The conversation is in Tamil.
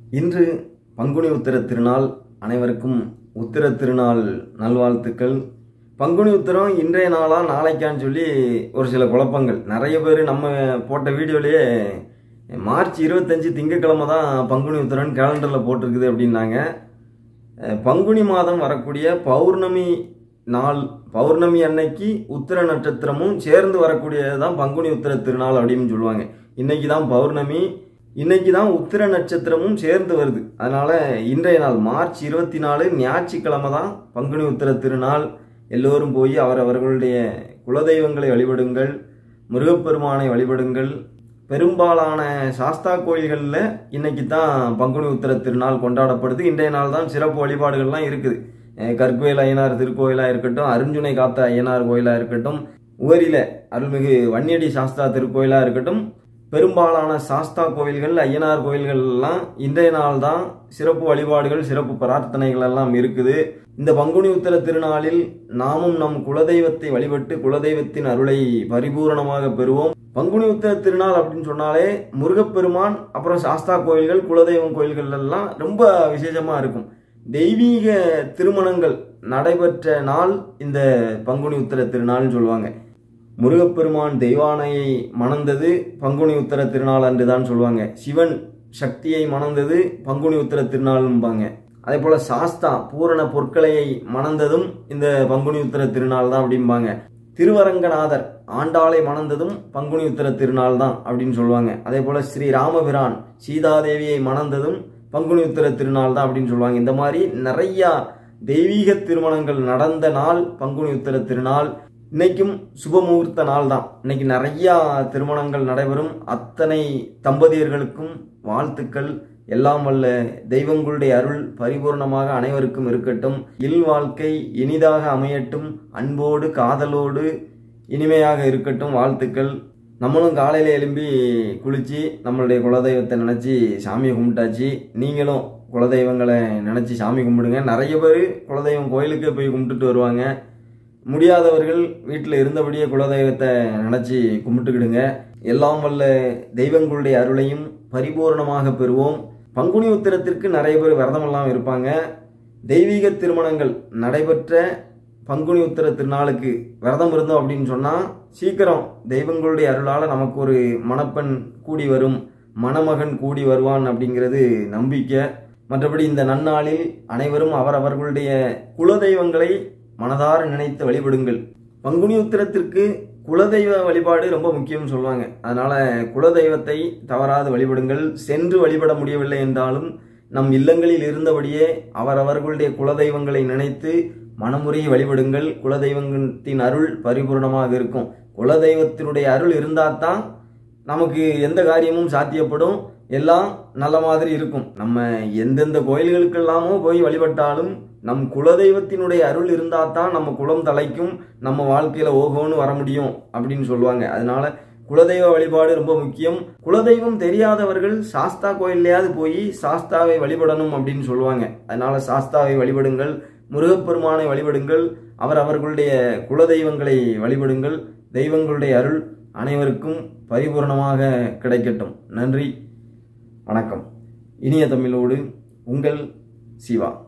இன்று பங்குனி உத்திர திருநாள். அனைவருக்கும் உத்திர திருநாள் நல்வாழ்த்துக்கள். பங்குனி உத்திரம் இன்றைய நாளா நாளைக்கான்னு சொல்லி ஒரு சில குழப்பங்கள். நிறைய பேர் நம்ம போட்ட வீடியோலேயே மார்ச் 25 திங்கட்கிழமை தான் பங்குனி உத்திரன் கேலண்டரில் போட்டிருக்குது அப்படின்னாங்க. பங்குனி மாதம் வரக்கூடிய பௌர்ணமி நாள், பௌர்ணமி அன்னைக்கு உத்திர நட்சத்திரமும் சேர்ந்து வரக்கூடியது தான் பங்குனி உத்திர திருநாள் அப்படின்னு சொல்லுவாங்க. இன்னைக்கு தான் பௌர்ணமி, இன்னைக்கு தான் உத்திர நட்சத்திரமும் சேர்ந்து வருது. அதனால இன்றைய நாள் மார்ச் 24 ஞாயிற்றுக்கிழமை தான் பங்குனி உத்திர திருநாள். எல்லோரும் போய் அவரவர்களுடைய குலதெய்வங்களை வழிபடுங்கள், முருகப்பெருமானை வழிபடுங்கள். பெரும்பாலான சாஸ்தா கோயில்களில் இன்னைக்கு தான் பங்குனி உத்திர திருநாள் கொண்டாடப்படுது. இன்றைய நாள் தான் சிறப்பு வழிபாடுகள்லாம் இருக்குது. கற்கோயில் ஐயனார் திருக்கோயிலாக இருக்கட்டும், அருஞ்சுனை காத்த ஐயனார் கோயிலாக இருக்கட்டும், உவரில அருள்மிகு வன்னியடி சாஸ்தா திருக்கோயிலாக இருக்கட்டும், பெரும்பாலான சாஸ்தா கோவில்கள் ஐயனார் கோயில்கள் எல்லாம் இன்றைய நாள் தான் சிறப்பு வழிபாடுகள், சிறப்பு பிரார்த்தனைகள் எல்லாம் இருக்குது. இந்த பங்குனி உத்திர திருநாளில் நாமும் நம் குலதெய்வத்தை வழிபட்டு குலதெய்வத்தின் அருளை பரிபூரணமாக பெறுவோம். பங்குனி உத்திர திருநாள் அப்படின்னு சொன்னாலே முருகப்பெருமான், அப்புறம் சாஸ்தா கோயில்கள், குலதெய்வம் கோயில்கள் எல்லாம் ரொம்ப விசேஷமா இருக்கும். தெய்வீக திருமணங்கள் நடைபெற்ற நாள் இந்த பங்குனி உத்திர திருநாள்னு சொல்லுவாங்க. முருகப்பெருமான் தெய்வானையை மணந்தது பங்குனி உத்திர திருநாள் அன்று தான் சொல்லுவாங்க. சிவன் சக்தியை மணந்தது பங்குனி உத்திர திருநாள்பாங்க. அதே போல சாஸ்தா பூரண பொற்களையை மணந்ததும் இந்த பங்குனி உத்திர திருநாள் தான் அப்படிம்பாங்க. திருவரங்கநாதர் ஆண்டாளை மணந்ததும் பங்குனி உத்திர திருநாள் தான் அப்படின்னு சொல்லுவாங்க. அதே போல ஸ்ரீ ராமபிரான் சீதாதேவியை மணந்ததும் பங்குனி உத்திர திருநாள் தான் அப்படின்னு சொல்லுவாங்க. இந்த மாதிரி நிறைய தெய்வீக திருமணங்கள் நடந்த நாள் பங்குனி உத்திர திருநாள். இன்னைக்கும் சுபமுகூர்த்த நாள் தான். இன்னைக்கு நிறைய திருமணங்கள் நடைபெறும். அத்தனை தம்பதியர்களுக்கும் வாழ்த்துக்கள். எல்லாம் வல்ல தெய்வங்களுடைய அருள் பரிபூர்ணமாக அனைவருக்கும் இருக்கட்டும். இல் வாழ்க்கை இனிதாக அமையட்டும். அன்போடு காதலோடு இனிமையாக இருக்கட்டும். வாழ்த்துக்கள். நம்மளும் காலையில் எழும்பி குளிச்சு நம்மளுடைய குலதெய்வத்தை நினச்சி சாமியை கும்பிட்டாச்சு. நீங்களும் குலதெய்வங்களை நினச்சி சாமி கும்பிடுங்க. நிறைய பேர் குலதெய்வம் கோயிலுக்கே போய் கும்பிட்டுட்டு வருவாங்க. முடியாதவர்கள் வீட்டில் இருந்தபடியே குலதெய்வத்தை நினச்சி கும்பிட்டுக்கிடுங்க. எல்லாம் வல்ல தெய்வங்களுடைய அருளையும் பரிபூர்ணமாக பெறுவோம். பங்குனி உத்திரத்திற்கு நிறைய பேர் விரதமெல்லாம் இருப்பாங்க. தெய்வீக திருமணங்கள் நடைபெற்ற பங்குனி உத்திர திருநாளுக்கு விரதம் இருந்தோம் அப்படின்னு சொன்னால் சீக்கிரம் தெய்வங்களுடைய அருளால் நமக்கு ஒரு மணப்பெண் கூடி வரும், மணமகன் கூடி வருவான் அப்படிங்கிறது நம்பிக்கை. மற்றபடி இந்த நன்னாளில் அனைவரும் அவரவர்களுடைய குலதெய்வங்களை மனதார நினைத்து வழிபடுங்கள். பங்குனி உத்திரத்திற்கு குலதெய்வ வழிபாடு ரொம்ப முக்கியம்னு சொல்லுவாங்க. அதனால குலதெய்வத்தை தவறாது வழிபடுங்கள். சென்று வழிபட முடியவில்லை என்றாலும் நம் இல்லங்களில் இருந்தபடியே அவரவர்களுடைய குலதெய்வங்களை நினைத்து மனமுறையை வழிபடுங்கள். குலதெய்வத்தின் அருள் பரிபூர்ணமாக இருக்கும். குலதெய்வத்தினுடைய அருள் இருந்தால் தான் நமக்கு எந்த காரியமும் சாத்தியப்படும், எல்லாம் நல்ல மாதிரி இருக்கும். நம்ம எந்தெந்த கோயில்களுக்கெல்லாமோ போய் வழிபட்டாலும் நம் குலதெய்வத்தினுடைய அருள் இருந்தால் தான் நம்ம குலம் தலைக்கும், நம்ம வாழ்க்கையில ஓகோன்னு வர முடியும் அப்படின்னு சொல்லுவாங்க. அதனால குலதெய்வ வழிபாடு ரொம்ப முக்கியம். குலதெய்வம் தெரியாதவர்கள் சாஸ்தா கோயிலையாவது போய் சாஸ்தாவை வழிபடணும் அப்படின்னு சொல்லுவாங்க. அதனால சாஸ்தாவை வழிபடுங்கள், முருகப்பெருமானை வழிபடுங்கள், அவர்களுடைய குலதெய்வங்களை வழிபடுங்கள். தெய்வங்களுடைய அருள் அனைவருக்கும் பரிபூர்ணமாக கிடைக்கட்டும். நன்றி, வணக்கம். இனிய தமிழோடு உங்கள் சிவா.